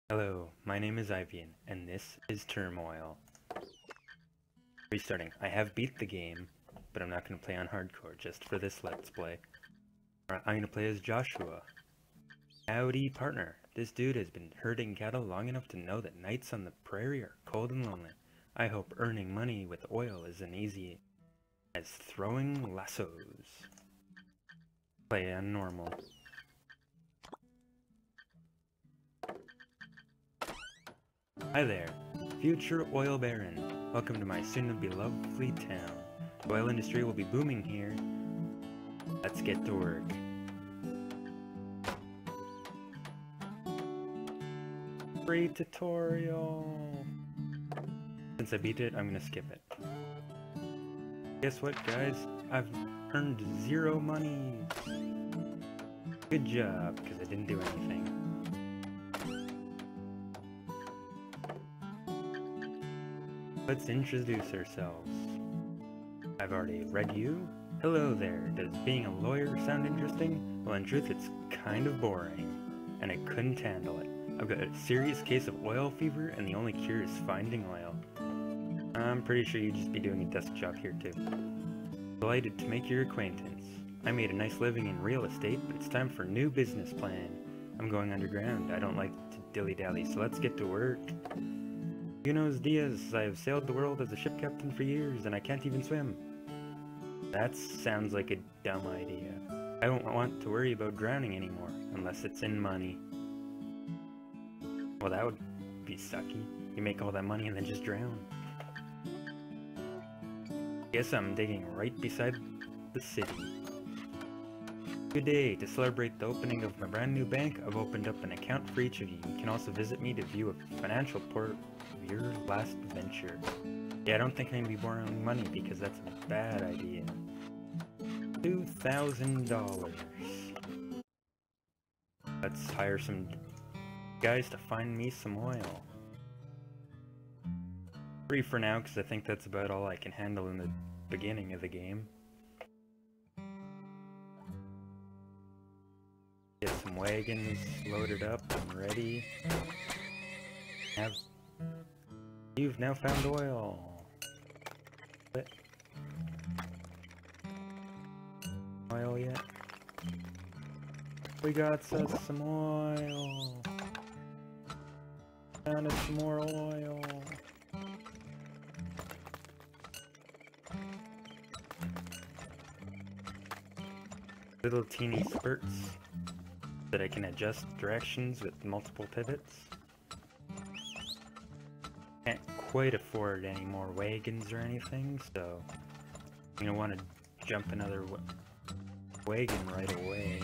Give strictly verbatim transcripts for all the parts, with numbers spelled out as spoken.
Hello, my name is Ivian, and this is Turmoil. Restarting. I have beat the game, but I'm not going to play on hardcore just for this Let's Play. I'm going to play as Joshua. Howdy, partner. This dude has been herding cattle long enough to know that nights on the prairie are cold and lonely. I hope earning money with oil is as easy as throwing lassos. Play on normal. Hi there, future oil baron. Welcome to my soon-to-be lovely town. The oil industry will be booming here. Let's get to work. Free tutorial. Since I beat it, I'm gonna skip it. Guess what, guys? I've earned zero money. Good job, because I didn't do anything. Let's introduce ourselves. I've already read you. Hello there. Does being a lawyer sound interesting? Well, in truth, it's kind of boring, and I couldn't handle it. I've got a serious case of oil fever, and the only cure is finding oil. I'm pretty sure you'd just be doing a desk job here, too. Delighted to make your acquaintance. I made a nice living in real estate, but it's time for a new business plan. I'm going underground. I don't like to dilly-dally, so let's get to work. Buenos dias, I have sailed the world as a ship captain for years, and I can't even swim. That sounds like a dumb idea. I don't want to worry about drowning anymore, unless it's in money. Well, that would be sucky. You make all that money and then just drown. Guess I'm digging right beside the city. Good day. To celebrate the opening of my brand new bank, I've opened up an account for each of you. You can also visit me to view a financial report of your last venture. Yeah, I don't think I'm going to be borrowing money because that's a bad idea. two thousand dollars. Let's hire some guys to find me some oil. Free for now, because I think that's about all I can handle in the beginning of the game. Get some wagons loaded up and ready. Have You've now found oil. What? Oil yet? We got us some oil. Found us some more oil. Little teeny spurts that I can adjust directions with multiple pivots. Can't quite afford any more wagons or anything, so I'm gonna want to jump another wa wagon right away.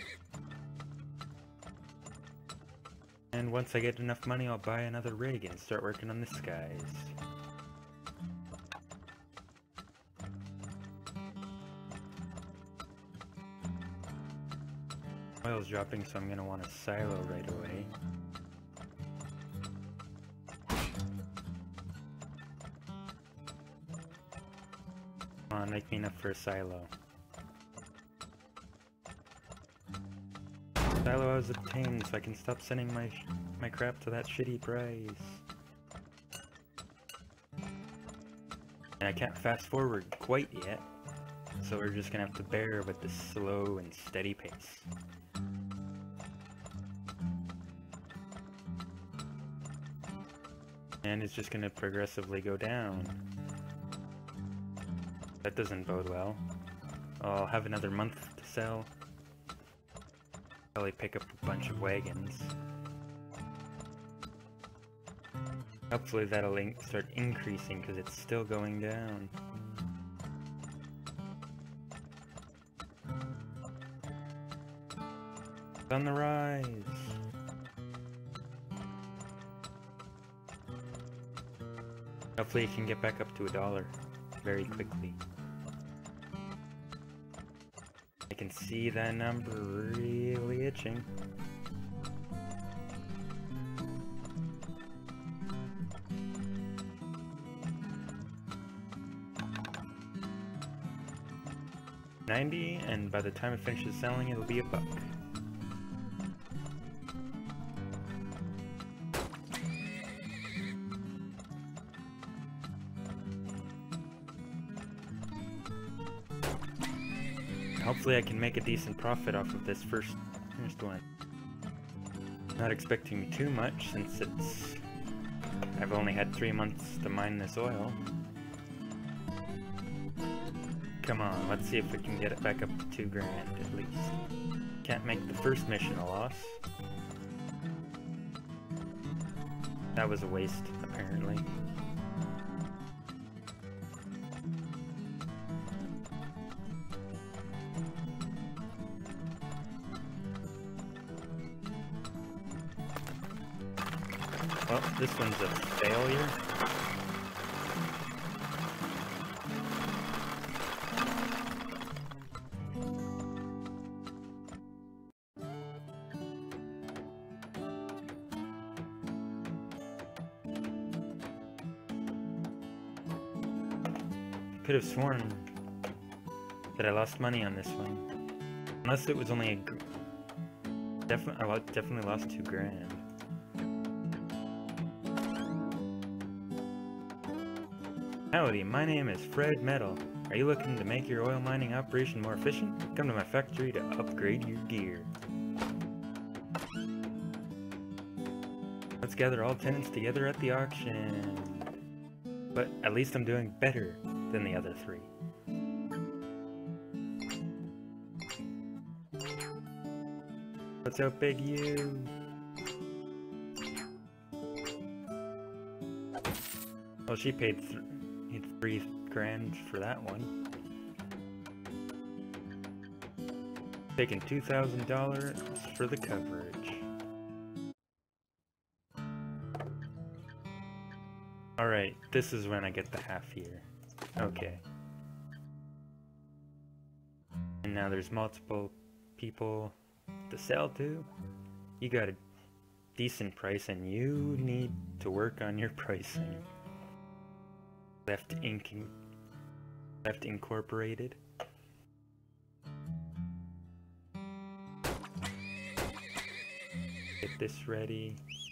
And once I get enough money, I'll buy another rig and start working on the skies. Oil's dropping, so I'm gonna want a silo right away. Come on, make me enough for a silo. Silo was obtained, so I can stop sending my sh my crap to that shitty price. And I can't fast forward quite yet, so we're just gonna have to bear with the slow and steady pace. And it's just gonna progressively go down. That doesn't bode well. I'll have another month to sell. Probably pick up a bunch of wagons. Hopefully that'll in start increasing because it's still going down. It's on the rise. Hopefully it can get back up to a dollar very quickly. I can see that number really itching. ninety, and by the time it finishes selling, it'll be a buck. hopefully I can make a decent profit off of this first, first one. Not expecting too much since it's... I've only had three months to mine this oil. Come on, let's see if we can get it back up to two grand at least. Can't make the first mission a loss. That was a waste, apparently. Well, this one's a failure. Could have sworn that I lost money on this one, unless it was only a gr definitely. I definitely lost two grand. Howdy, my name is Fred Metal. Are you looking to make your oil mining operation more efficient? Come to my factory to upgrade your gear. Let's gather all tenants together at the auction. But at least I'm doing better than the other three. What's up, Big U? Well, she paid th three grand for that one. Taking two thousand dollars for the coverage. Alright, this is when I get the half year. Okay. And now there's multiple people to sell to. You got a decent price and you need to work on your pricing. Left Inc. Left Incorporated. Get this ready.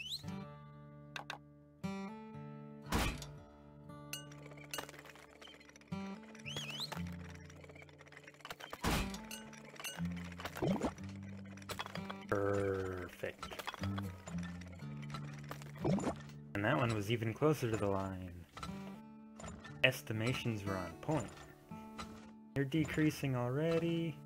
Perfect. And that one was even closer to the line. Estimations were on point. They're decreasing already.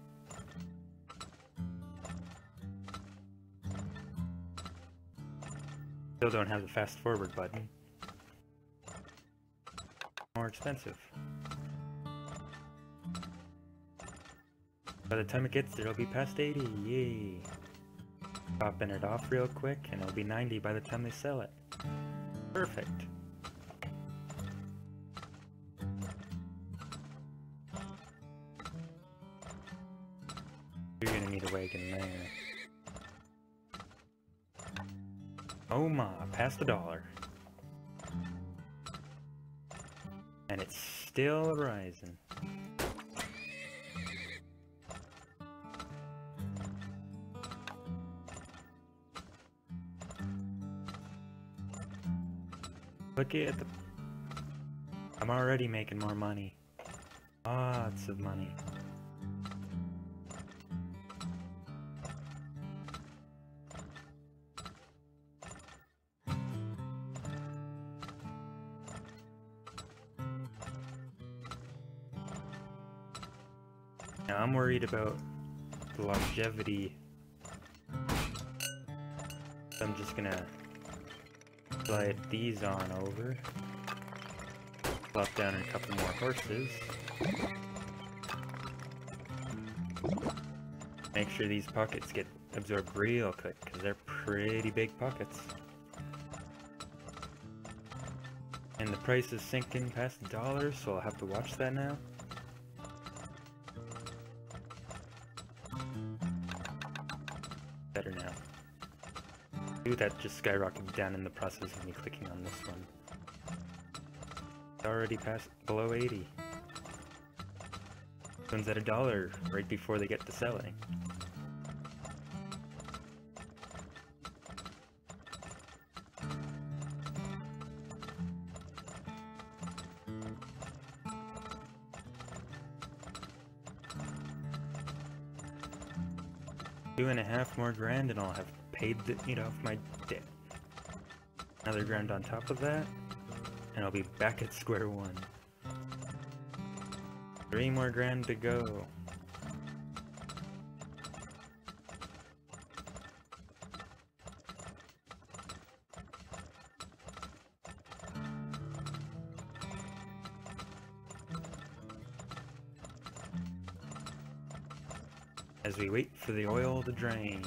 Still don't have the fast forward button. More expensive. By the time it gets there, it'll be past eighty. Yay! Popping it off real quick, and it'll be ninety by the time they sell it. Perfect. You're gonna need a wagon there. Oh my, past a dollar. And it's still rising. Look at the... I'm already making more money. Lots of money. Now I'm worried about the longevity. So I'm just gonna slide these on over. Plop down a couple more horses. Make sure these pockets get absorbed real quick, because they're pretty big pockets. And the price is sinking past a dollar, so I'll have to watch that now. Better now. Ooh, that just skyrocketed down in the process of me clicking on this one. It's already past below eighty. This one's at a dollar right before they get to selling. Two and a half more grand and I'll have paid the, it off my debt. Another grand on top of that, and I'll be back at square one. Three more grand to go. As we wait for the oil to drain.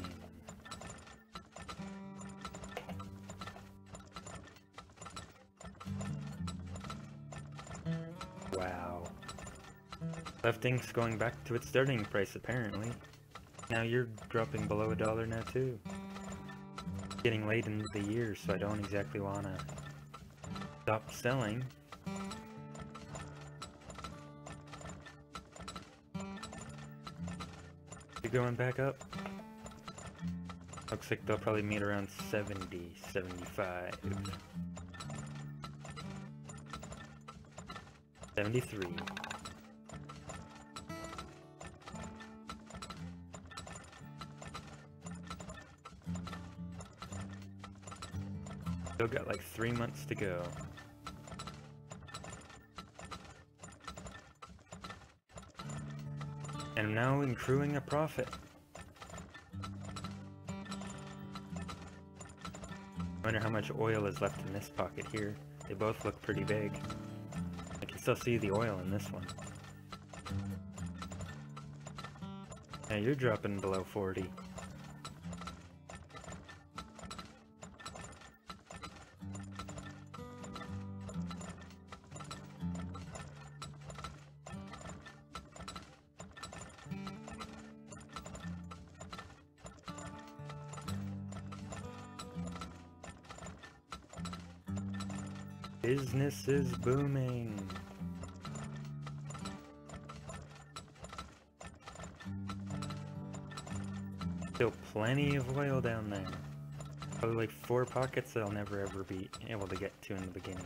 Wow. Left Incorporated's going back to its starting price apparently. Now you're dropping below a dollar now too. Getting late into the year, so I don't exactly wanna stop selling. You going back up? Looks like they'll probably meet around seventy, seventy-five. seventy-three. Still got like three months to go. And I'm now accruing a profit. Wonder how much oil is left in this pocket here. They both look pretty big. I can still see the oil in this one. Now you're dropping below forty. Business is booming. Still plenty of oil down there. Probably like four pockets that I'll never ever be able to get to in the beginning.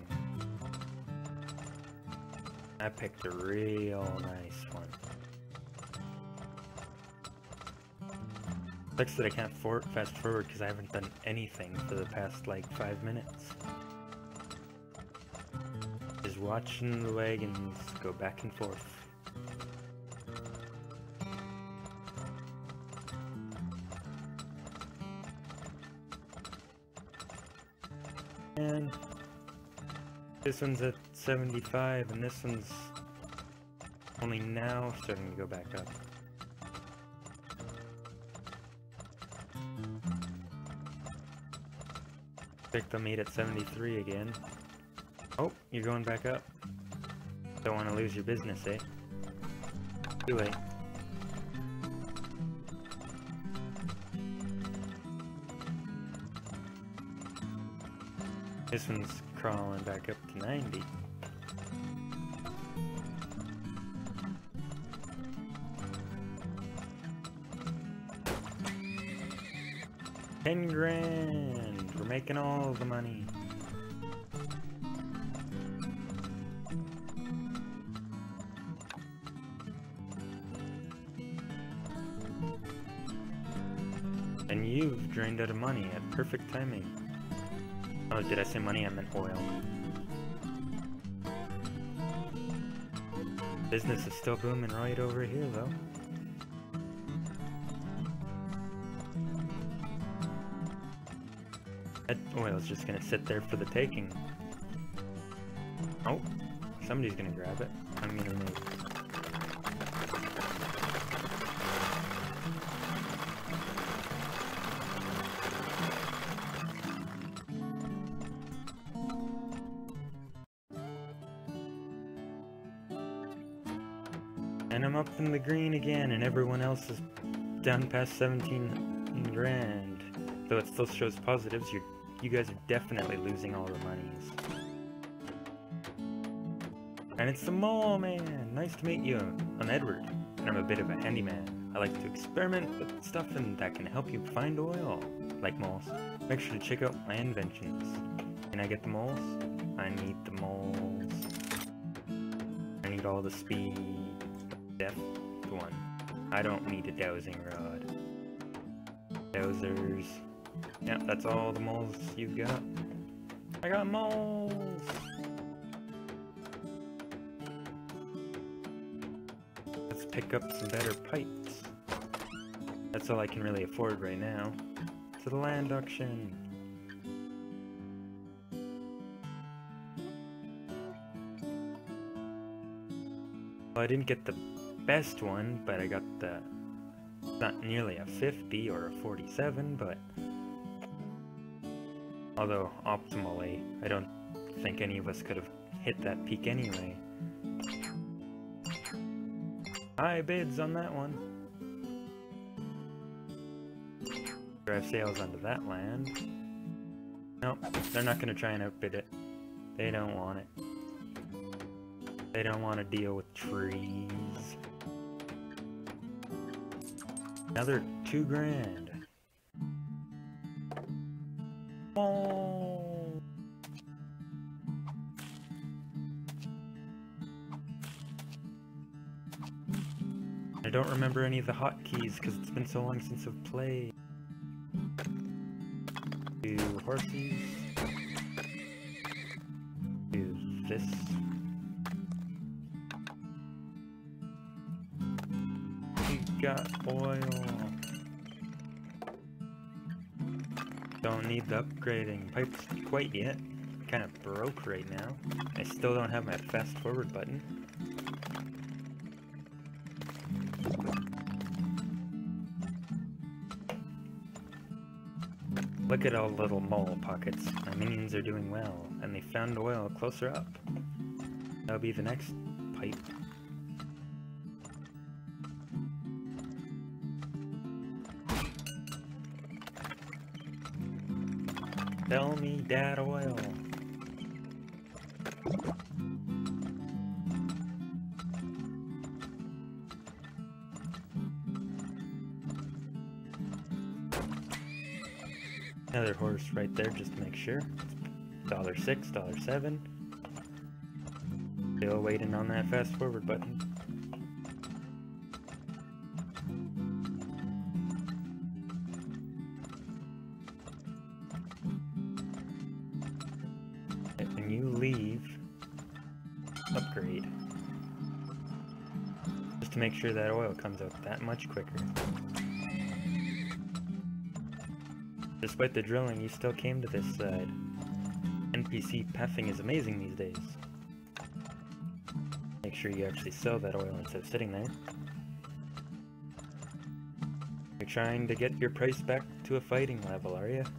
I picked a real nice one. Sucks that I can't for fast forward because I haven't done anything for the past like five minutes. Just watching the wagons go back and forth. And this one's at seventy-five and this one's only now starting to go back up. Picked them eight at seventy-three again. Oh, you're going back up. Don't want to lose your business, eh? Too late. This one's crawling back up to ninety. Ten grand! We're making all the money. And you've drained out of money at perfect timing. Oh, did I say money? I meant oil. Business is still booming right over here, though. That oil's just gonna sit there for the taking. Oh, somebody's gonna grab it. I'm gonna make... And I'm up in the green again, and everyone else is down past seventeen grand. Though it still shows positives, you're, you guys are definitely losing all the monies. And it's the mole man! Nice to meet you. I'm Edward, and I'm a bit of a handyman. I like to experiment with stuff and that can help you find oil, like moles. Make sure to check out my inventions. Can I get the moles? I need the moles. I need all the speed. Depth one. I don't need a dowsing rod. Dozers. Yeah, that's all the moles you've got. I got moles! Let's pick up some better pipes. That's all I can really afford right now. To the land auction! Well, I didn't get the best one, but I got the... not nearly a fifty or a forty-seven, but... although, optimally, I don't think any of us could have hit that peak anyway. High bids on that one. Drive sales onto that land. Nope, they're not gonna try and outbid it. They don't want it. They don't want to deal with trees. Another two grand. Oh. I don't remember any of the hotkeys because it's been so long since I've played. Do horses. Do this. Got oil. Don't need the upgrading pipes quite yet. Kind of broke right now. I still don't have my fast forward button. Look at all the little mole pockets. My minions are doing well, and they found oil closer up. That'll be the next pipe. Sell me that oil. Another horse right there just to make sure. Dollar six, dollar seven. Still waiting on that fast forward button. When you leave, upgrade. Just to make sure that oil comes out that much quicker. Despite the drilling, you still came to this side. N P C pathing is amazing these days. Make sure you actually sell that oil instead of sitting there. You're trying to get your price back to a fighting level, are you?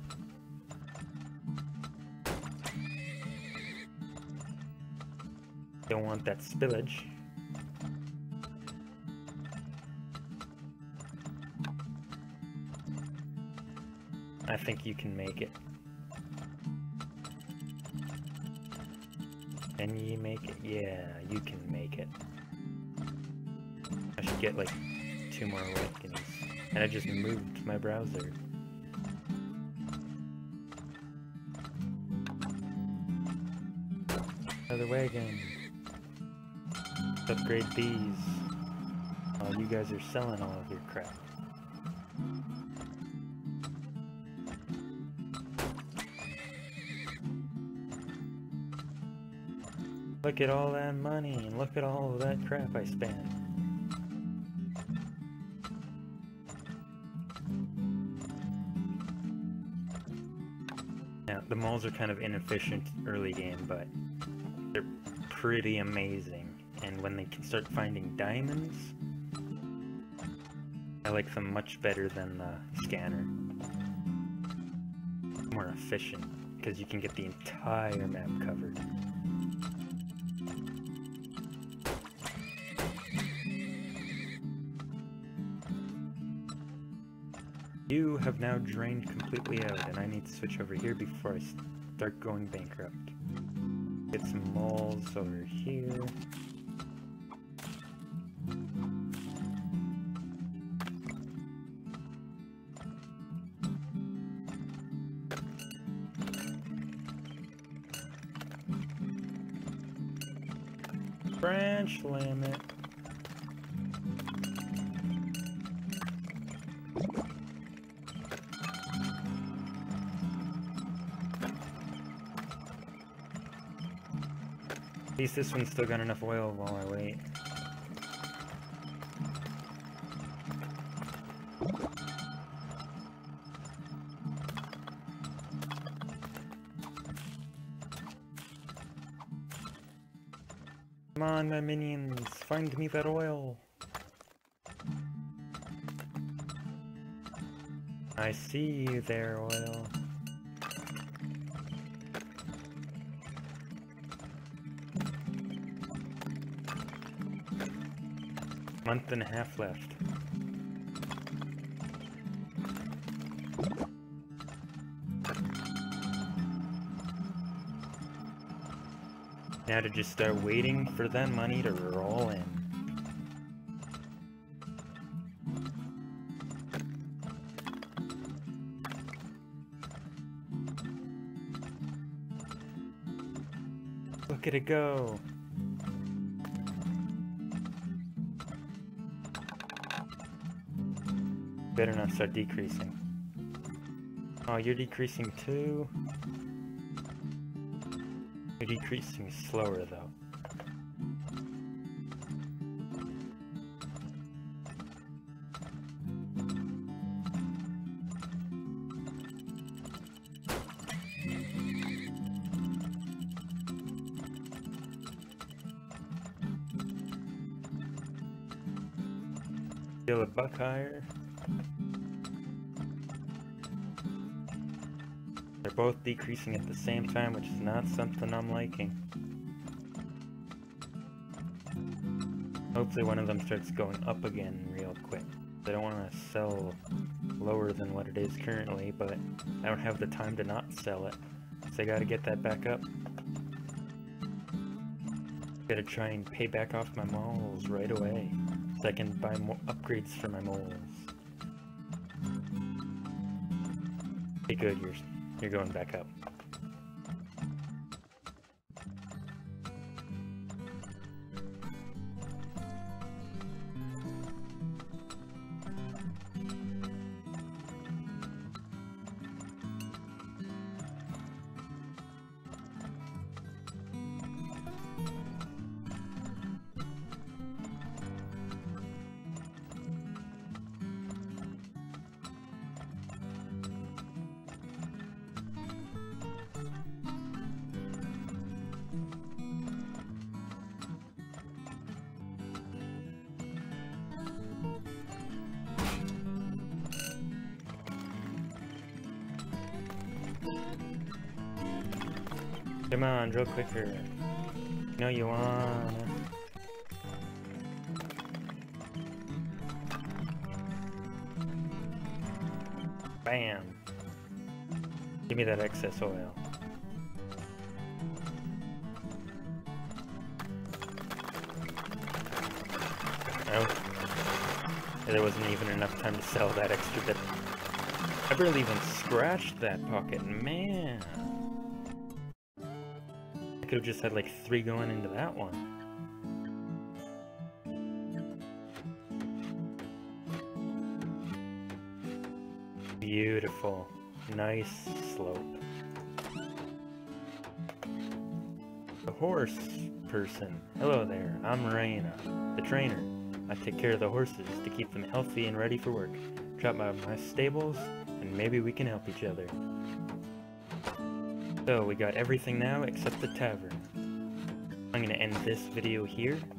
Don't want that spillage. I think you can make it. Can you make it? Yeah, you can make it. I should get like two more wagons. And I just moved my browser. Another wagon. Let's upgrade these while you guys are selling all of your crap. Look at all that money, and look at all of that crap I spent. Now, the moles are kind of inefficient early game, but they're pretty amazing. And when they can start finding diamonds, I like them much better than the scanner. More efficient, because you can get the entire map covered. You have now drained completely out, and I need to switch over here before I start going bankrupt. Get some moles over here. Branch limit. At least this one's still got enough oil while I wait. Come on, my minions, find me that oil. I see you there, oil. Month and a half left. Now to just start waiting for that money to roll in. Look at it go. Better not start decreasing. Oh, you're decreasing too? You're decreasing slower though. Still a buck higher. They're both decreasing at the same time, which is not something I'm liking. Hopefully one of them starts going up again real quick. I don't want to sell lower than what it is currently, but I don't have the time to not sell it. So I gotta get that back up. Gotta try and pay back off my moles right away, so I can buy more upgrades for my moles. Okay, good, you're, you're going back up. Come on, drill quicker. No, you wanna. Bam! Give me that excess oil. Oh. There wasn't even enough time to sell that extra bit. I barely even scratched that pocket, man! I could have just had like three going into that one. Beautiful. Nice slope. The horse person. Hello there, I'm Raina, the trainer. I take care of the horses to keep them healthy and ready for work. Drop by my stables and maybe we can help each other. So we got everything now except the tavern. I'm gonna end this video here.